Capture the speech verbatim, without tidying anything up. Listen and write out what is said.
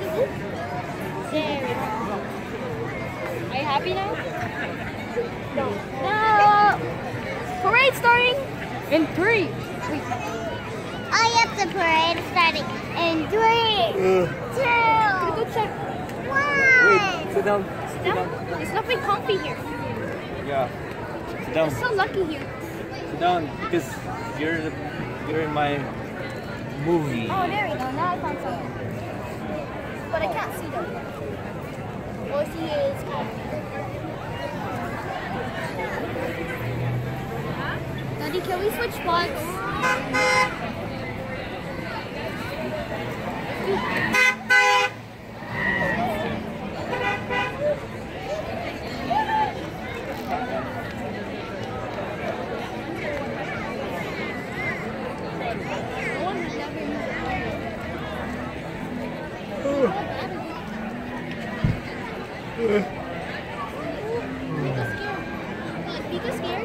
side of it. There we go. Are you happy now? No. No! Parade starting in three. Wait. Oh, yes, the parade is starting in three, uh. two, Go check. one. Wait, sit down. Sit down. It's nothing comfy here. Yeah. Sit down. It's so lucky here. Sit down because you're you're in my movie. Oh, there we go. Now I found something. But I can't see them. All I see is Daddy, can we switch spots? Mika scared. Mika scared.